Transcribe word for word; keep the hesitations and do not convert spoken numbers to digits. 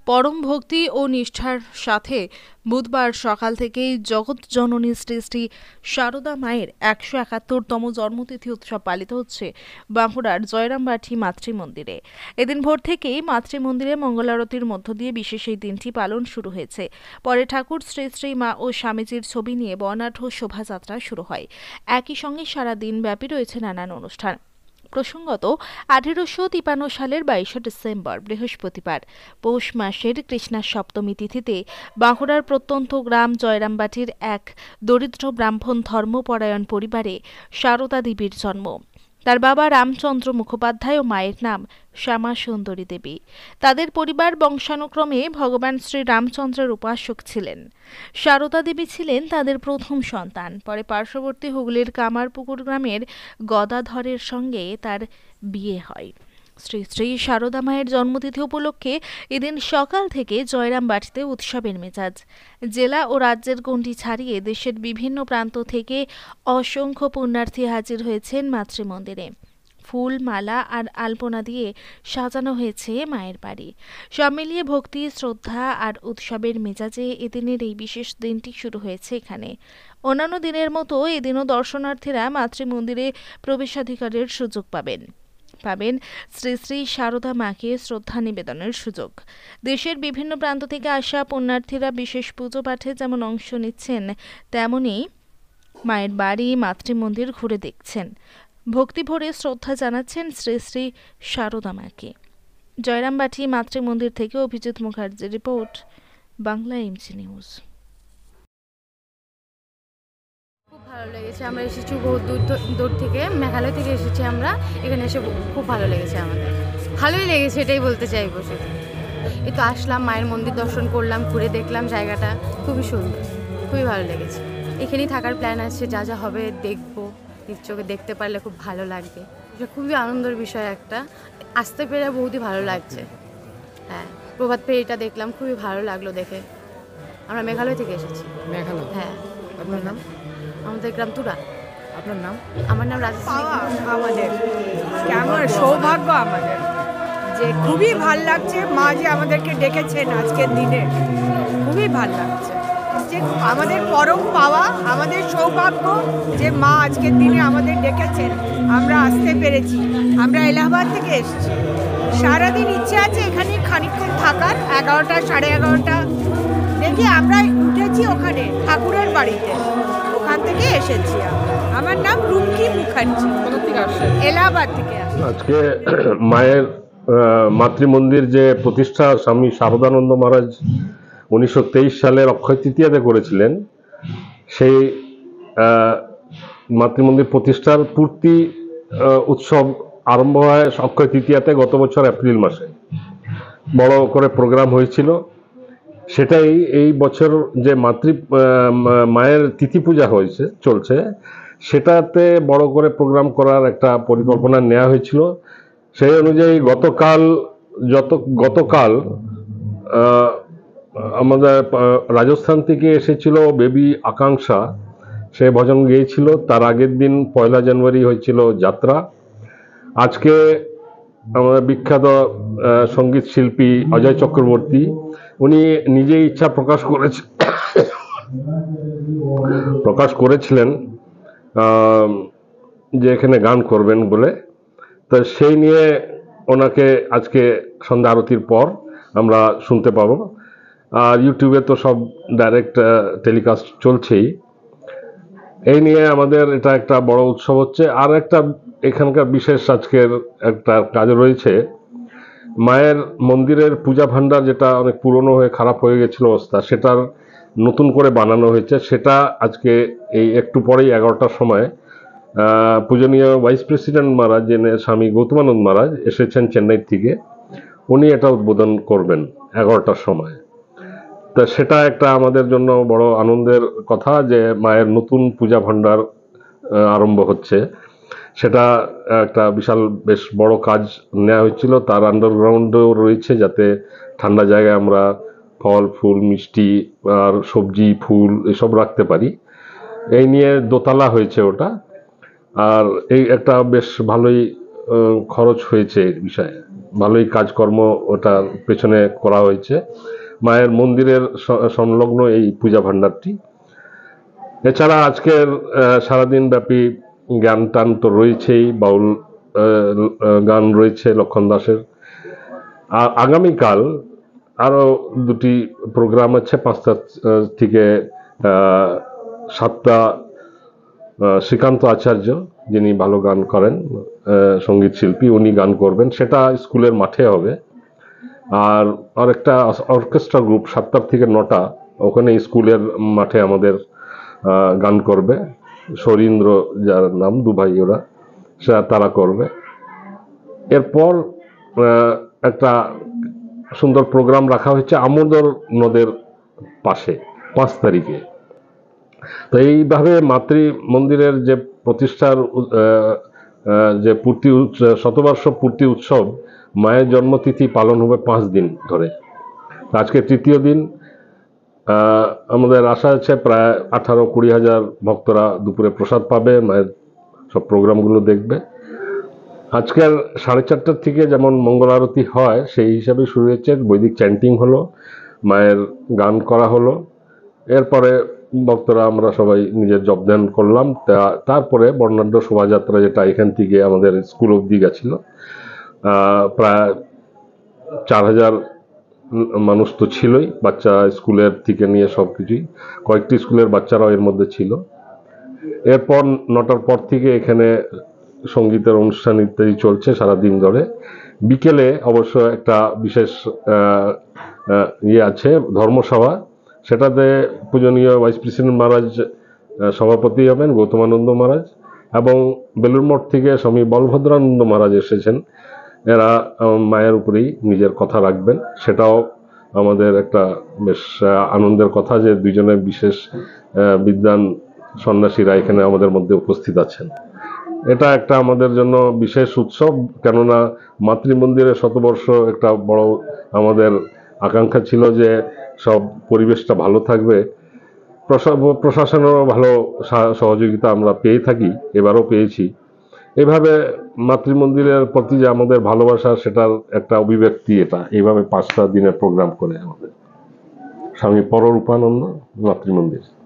পরম ভক্তি ও নিষ্ঠার সাথে বুধবার সকাল থেকেই জগৎ জননী শ্রী শ্রী শারদা মায়ের একশো একাত্তরতম জন্মতিথি উৎসব পালিত হচ্ছে বাঁকুড়ার জয়রামবাটি মাতৃমন্দিরে। এদিন ভোর থেকেই মাতৃমন্দিরে মঙ্গলারতির মধ্য দিয়ে বিশেষ এই দিনটি পালন শুরু হয়েছে। পরে ঠাকুর শ্রী শ্রী মা ও স্বামীজির ছবি নিয়ে বর্ণাঢ্য শোভাযাত্রা শুরু হয়। একই সঙ্গে সারা দিন ব্যাপী রয়েছে নানান অনুষ্ঠান। প্রসঙ্গত, আঠেরোশো তিপান্ন সালের বাইশে ডিসেম্বর বৃহস্পতিবার পৌষ মাসের কৃষ্ণা সপ্তমী তিথিতে বাঁকুড়ার প্রত্যন্ত গ্রাম জয়রামবাটির এক দরিদ্র ব্রাহ্মণ ধর্মপরায়ণ পরিবারে শারদা দেবীর জন্ম। তার বাবা রামচন্দ্র মুখোপাধ্যায় ও মায়ের নাম শ্যামা সুন্দরী দেবী। তাদের পরিবার বংশানুক্রমে ভগবান শ্রী রামচন্দ্রের উপাসক ছিলেন। শারদা দেবী ছিলেন তাদের প্রথম সন্তান। পরে পার্শ্ববর্তী হুগলির কামারপুকুর গ্রামের গদাধরের সঙ্গে তার বিয়ে হয়। শ্রী শ্রী শারদা মায়ের জন্মতিথি উপলক্ষে এদিন সকাল থেকে জয়রামবাটিতে উৎসবের মেজাজ। জেলা ও রাজ্যের গণ্ডি ছাড়িয়ে দেশের বিভিন্ন প্রান্ত থেকে অসংখ্য পুণ্যার্থী হাজির হয়েছেন মাতৃমন্দিরে। ফুল, মালা আর আলপনা দিয়ে সাজানো হয়েছে মায়ের বাড়ি। সব মিলিয়ে ভক্তি, শ্রদ্ধা আর উৎসবের মেজাজে এদিনের এই বিশেষ দিনটি শুরু হয়েছে এখানে। অন্যান্য দিনের মতো এদিনও দর্শনার্থীরা মাতৃমন্দিরে প্রবেশাধিকারের সুযোগ পাবেন পাবেন শ্রী শ্রী শারদা মাকে শ্রদ্ধা নিবেদনের সুযোগ। দেশের বিভিন্ন প্রান্ত থেকে আসা পুণ্যার্থীরা বিশেষ পুজো পাঠে যেমন অংশ নিচ্ছেন, তেমনি মায়ের বাড়ি, মাতৃমন্দির ঘুরে দেখছেন। ভক্তি ভরে শ্রদ্ধা জানাচ্ছেন শ্রী শ্রী শারদা মাকে। জয়রামবাটি মাতৃমন্দির থেকে অভিজিৎ মুখার্জির রিপোর্ট, বাংলা এমসি নিউজ। খুব ভালো লেগেছে। আমরা এসেছি বহু দূর দূর থেকে, মেঘালয় থেকে এসেছি আমরা। এখানে এসে খুব ভালো লেগেছে আমাদের। ভালোই লেগেছে, এটাই বলতে চাইবো। শুধু এই তো আসলাম, মায়ের মন্দির দর্শন করলাম, ঘুরে দেখলাম জায়গাটা, খুবই সুন্দর, খুবই ভালো লেগেছে। এখানেই থাকার প্ল্যান আছে, যা যা হবে দেখবো, নিজ চোখে দেখতে পারলে খুব ভালো লাগবে। এটা খুবই আনন্দের বিষয় একটা, আসতে পেরে বহুতই ভালো লাগছে। হ্যাঁ, প্রভাত ফেরিটা দেখলাম, খুবই ভালো লাগলো দেখে। আমরা মেঘালয় থেকে এসেছি। মেঘালয়? হ্যাঁ। আপনার নাম? আমাদের গ্রাম তুরা। আপনার নাম? আমার নাম রাজশ্রী। আমাদের কেমন সৌভাগ্য আমাদের, যে খুবই ভাল লাগছে মা যে আমাদেরকে ডেকেছেন আজকের দিনে। খুবই ভাল লাগছে, যে আমাদের পরম পাওয়া, আমাদের সৌভাগ্য যে মা আজকের দিনে আমাদের ডেকেছেন, আমরা আসতে পেরেছি। আমরা এলাহাবাদ থেকে এসেছি। সারাদিন ইচ্ছে আছে এখানে খানিকক্ষণ থাকার, এগারোটা সাড়ে এগারোটা দেখি আমরা উঠেছি ওখানে ঠাকুরের বাড়িতে, ওখান থেকে এসেছি। আমার নাম রুমকি মুখার্জি, এলাহাবাদ থেকে। আজকে মায়ের মাতৃমন্দির যে প্রতিষ্ঠা স্বামী শারদানন্দ মহারাজ উনিশশো তেইশ সালের অক্ষয় তৃতীয়াতে করেছিলেন, সেই মাতৃমন্দির প্রতিষ্ঠার পূর্তি উৎসব আরম্ভ হয় অক্ষয় তৃতীয়াতে গত বছর এপ্রিল মাসে। বড় করে প্রোগ্রাম হয়েছিল। সেটাই এই বছর যে মাতৃ মায়ের তিথি পূজা হয়েছে চলছে, সেটাতে বড় করে প্রোগ্রাম করার একটা পরিকল্পনা নেওয়া হয়েছিল। সেই অনুযায়ী গতকাল যত গতকাল আমাদের রাজস্থান থেকে এসেছিল বেবি আকাঙ্ক্ষা, সে ভজন গেয়েছিল। তার আগের দিন পয়লা জানুয়ারি হয়েছিল যাত্রা। আজকে আমাদের বিখ্যাত সঙ্গীত শিল্পী অজয় চক্রবর্তী, উনি নিজেই ইচ্ছা প্রকাশ করেছে প্রকাশ করেছিলেন যে এখানে গান করবেন বলে। তো সেই নিয়ে ওনাকে আজকে সন্ধ্যা আরতির পর আমরা শুনতে পাবো। আর ইউটিউবে তো সব ডাইরেক্ট টেলিকাস্ট চলছেই। এই নিয়ে আমাদের এটা একটা বড় উৎসব হচ্ছে। আর একটা এখানকার বিশেষ আজকের একটা কাজ রয়েছে, মায়ের মন্দিরের পূজা ভাণ্ডার যেটা অনেক পুরনো হয়ে খারাপ হয়ে গেছিল অবস্থা, সেটার নতুন করে বানানো হয়েছে। সেটা আজকে এই একটু পরেই এগারোটার সময় পূজনীয় ভাইস প্রেসিডেন্ট মহারাজ যিনি স্বামী গৌতমানন্দ মহারাজ এসেছেন চেন্নাই থেকে, উনি এটা উদ্বোধন করবেন এগারোটার সময়। তা সেটা একটা আমাদের জন্য বড় আনন্দের কথা যে মায়ের নতুন পূজা ভাণ্ডার আরম্ভ হচ্ছে। সেটা একটা বিশাল বেশ বড় কাজ নেওয়া হয়েছিল। তার আন্ডারগ্রাউন্ডও রয়েছে, যাতে ঠান্ডা জায়গায় আমরা ফল, ফুল, মিষ্টি আর সবজি, ফুল এসব রাখতে পারি। এই নিয়ে দোতলা হয়েছে ওটা। আর এই একটা বেশ ভালোই আহ, খরচ হয়েছে এই বিষয়ে, ভালোই কাজকর্ম ওটার পেছনে করা হয়েছে মায়ের মন্দিরের স- সংলগ্ন এই পূজা ভাণ্ডারটি। এছাড়া আজকের আহ, সারাদিন ব্যাপী জ্ঞান টান তো রয়েছেই, বাউল আহ, আহ, গান রয়েছে লক্ষণ দাসের। আর আগামীকাল আরো দুটি প্রোগ্রাম আছে, পাঁচটা আহ, থেকে আহ, সাতটা। আহ, শ্রীকান্ত আচার্য, যিনি ভালো গান করেন, আহ, সঙ্গীত শিল্পী, উনি গান করবেন, সেটা স্কুলের মাঠে হবে। আর আরেকটা অর্কেস্ট্রা গ্রুপ সাতটার থেকে নটা ওখানে স্কুলের মাঠে আমাদের আহ, গান করবে। সরীন্দ্র যার নাম, দু ভাই ওরা, সে তারা করবে। এরপর আহ, একটা সুন্দর প্রোগ্রাম রাখা হয়েছে আমোদর নদের পাশে পাঁচ তারিখে। তো এইভাবে মাতৃ মন্দিরের যে প্রতিষ্ঠার আহ, আহ, যে পূর্তি উৎস- শতবর্ষ পূর্তি উৎসব, মায়ের জন্মতিথি পালন হবে পাঁচ দিন ধরে। আজকে তৃতীয় দিন। আহ, আমাদের আশা আছে প্রায় আঠারো কুড়ি হাজার ভক্তরা দুপুরে প্রসাদ পাবে, মায়ের সব প্রোগ্রামগুলো দেখবে। আজকের সাড়ে চারটার থেকে যেমন মঙ্গল আরতি হয় সেই হিসাবে শুরু হয়েছে, বৈদিক চ্যান্টিং হলো, মায়ের গান করা হলো। এরপরে ভক্তরা আমরা সবাই নিজের জপ ধ্যান করলাম। তা- তারপরে বর্ণাঢ্য শোভাযাত্রা, যেটা এখান থেকে আমাদের স্কুল অবধি গেছিল, আহ, প্রায় চার হাজার মানুষ তো ছিলই, বাচ্চা স্কুলের থেকে নিয়ে সব কিছুই, কয়েকটি স্কুলের বাচ্চারাও এর মধ্যে ছিল। এরপর নটার পর থেকে এখানে সঙ্গীতের অনুষ্ঠান ইত্যাদি চলছে সারাদিন ধরে। বিকেলে অবশ্য একটা বিশেষ আহ, আহ, ইয়ে আছে, ধর্মসভা। সেটাতে পূজনীয় ভাইস প্রেসিডেন্ট মহারাজ আহ, সভাপতি হবেন, গৌতমানন্দ মহারাজ, এবং বেলুর মঠ থেকে স্বামী বলভদ্রানন্দ মহারাজ এসেছেন। এরা আহ, মায়ের উপরেই নিজের কথা রাখবেন। সেটাও আমাদের একটা বেশ আহ, আনন্দের কথা যে দুইজনের বিশেষ আহ, বিদ্বান সন্ন্যাসীরা এখানে আমাদের মধ্যে উপস্থিত আছেন। এটা একটা আমাদের জন্য বিশেষ উৎসব, কেননা মাতৃমন্দিরের শতবর্ষ একটা বড় আমাদের আকাঙ্ক্ষা ছিল যে সব পরিবেশটা ভালো থাকবে। প্রশা- প্রশাসনেরও ভালো সা- সহযোগিতা আমরা পেয়ে থাকি, এবারও পেয়েছি। এভাবে মাতৃমন্দিরের প্রতি যে আমাদের ভালোবাসা, সেটার একটা অভিব্যক্তি এটা, এইভাবে পাঁচটা দিনের প্রোগ্রাম করে আমাদের স্বামী পররূপানন্দ মাতৃমন্দির।